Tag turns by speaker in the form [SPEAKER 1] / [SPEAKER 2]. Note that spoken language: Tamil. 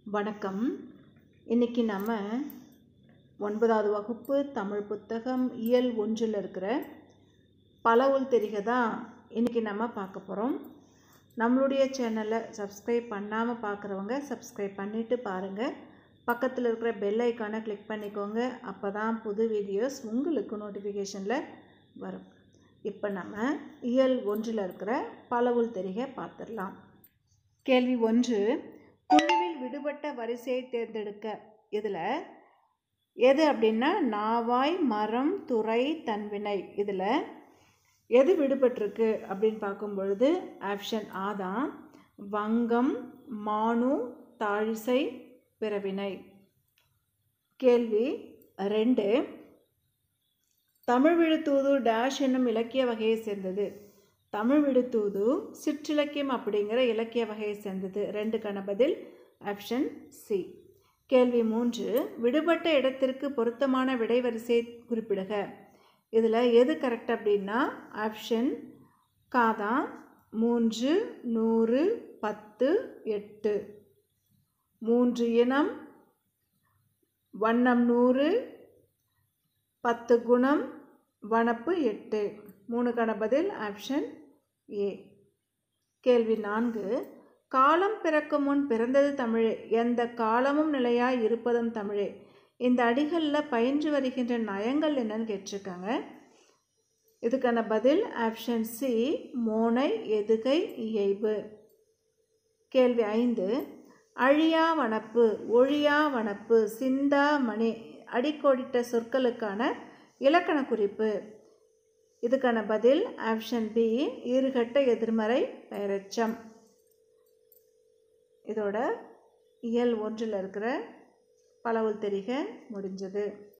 [SPEAKER 1] வணக்கம். இன்னைக்கு நம்ம 9வது வகுப்பு தமிழ் புத்தகம் இயல் 1ல் இருக்கிற பலவுள் தெரிக தான் இன்னைக்கு நம்ம பார்க்க போகிறோம். நம்மளுடைய சேனலை சப்ஸ்கிரைப் பண்ணாமல் பார்க்குறவங்க சப்ஸ்கிரைப் பண்ணிவிட்டு பாருங்கள். பக்கத்தில் இருக்கிற பெல் ஐக்கானை கிளிக் பண்ணிக்கோங்க. அப்போ தான் புது வீடியோஸ் உங்களுக்கு நோட்டிஃபிகேஷனில் வரும். இப்போ நம்ம இயல் 1ல் இருக்கிற பலவுள் தெரிக பார்த்துடலாம். கேள்வி 1. குழுவில் விடுபட்ட வரிசையை தேர்ந்தெடுக்க. இதில் எது அப்படின்னா நாவாய், மரம், துறை, தன்வினை. இதில் எது விடுபட்டிருக்கு அப்படின்னு பார்க்கும் பொழுது ஆப்ஷன் ஆ தான். வங்கம், மானு, தாழிசை, பிறவினை. கேள்வி 2. தமிழ் விழுத்தூது டேஷ் என்னும் இலக்கிய வகையை சேர்ந்தது. தமிழ் விழுத்தூது சிற்றிலக்கியம் அப்படிங்கிற இலக்கிய வகையை சேர்ந்தது. 2க்கான பதில் ஆப்ஷன் சி. கேள்வி 3. விடுபட்ட இடத்திற்கு பொருத்தமான விடைவரிசையை குறிப்பிடுக. இதில் எது கரெக்ட் அப்படின்னா ஆப்ஷன் கா தான். 3, 100, 10, 8. 3 இனம், வண்ணம் 100, 10 குணம், வனப்பு 8. 3க்கான பதில் ஆப்ஷன் ஏ. கேள்வி 4. காலம் பிறக்கும் முன் பிறந்தது தமிழே, எந்த காலமும் நிலையாய் இருப்பதும் தமிழே. இந்த அடிகளில் பயின்று வருகின்ற நயங்கள் என்னன்னு கேட்டிருக்காங்க. இதுக்கான பதில் ஆப்ஷன் சி. மோனை, எதுகை, இயைபு. கேள்வி 5. அழியா வனப்பு, ஒழியா வனப்பு, சிந்தா மணி அடிக்கோடிட்ட சொற்களுக்கான இலக்கண குறிப்பு. இதுக்கான பதில் ஆப்ஷன் பி. ஈறுகட்ட எதிர்மறை பெயரெச்சம். இதோட இயல் 1ல் இருக்கிற பலவுள் தெரிக முடிஞ்சது.